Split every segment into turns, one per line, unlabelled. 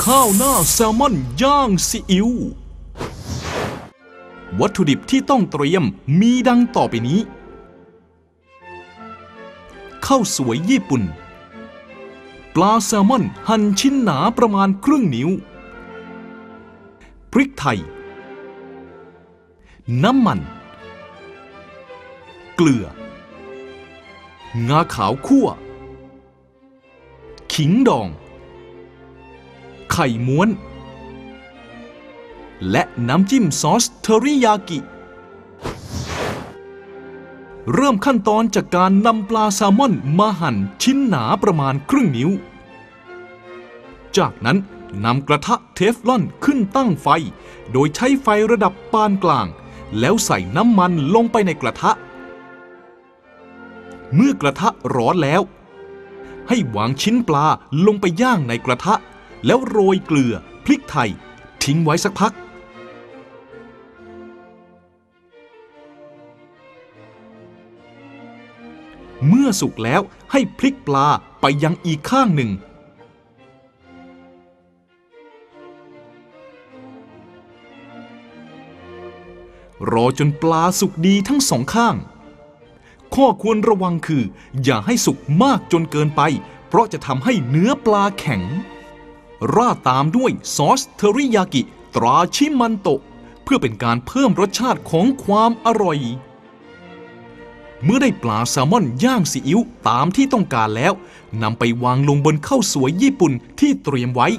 ข้าวหน้าแซลมอนย่างซีอิ๊ววัตถุดิบที่ต้องเตรียมมีดังต่อไปนี้ข้าวสวยญี่ปุ่นปลาแซลมอนหั่นชิ้นหนาประมาณครึ่งนิ้วพริกไทยน้ำมันเกลืองาขาวคั่วขิงดองไข่ม้วนและน้ำจิ้มซอสเทอริยากิเริ่มขั้นตอนจากการนำปลาแซลมอนมาหั่นชิ้นหนาประมาณครึ่งนิ้วจากนั้นนำกระทะเทฟลอนขึ้นตั้งไฟโดยใช้ไฟระดับปานกลางแล้วใส่น้ำมันลงไปในกระทะเมื่อกระทะร้อนแล้วให้วางชิ้นปลาลงไปย่างในกระทะแล้วโรยเกลือพริกไทยทิ้งไว้สักพักเมื่อสุกแล้วให้พลิกปลาไปยังอีกข้างหนึ่งรอจนปลาสุกดีทั้งสองข้างข้อควรระวังคืออย่าให้สุกมากจนเกินไปเพราะจะทำให้เนื้อปลาแข็งราดตามด้วยซอสเทอริยากิตราชิมันโตะเพื่อเป็นการเพิ่มรสชาติของความอร่อยเมื่อได้ปลาแซลมอนย่างซีอิ๊วตามที่ต้องการแล้วนำไปวางลงบนข้าวสวยญี่ปุ่นที่เตรียมไว้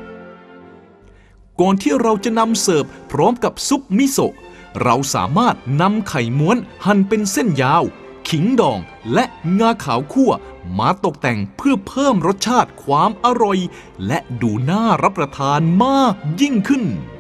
ก่อนที่เราจะนำเสิร์ฟพร้อมกับซุปมิโซะเราสามารถนำไข่ม้วนหั่นเป็นเส้นยาวขิงดองและงาขาวคั่วมาตกแต่งเพื่อเพิ่มรสชาติความอร่อยและดูน่ารับประทานมากยิ่งขึ้น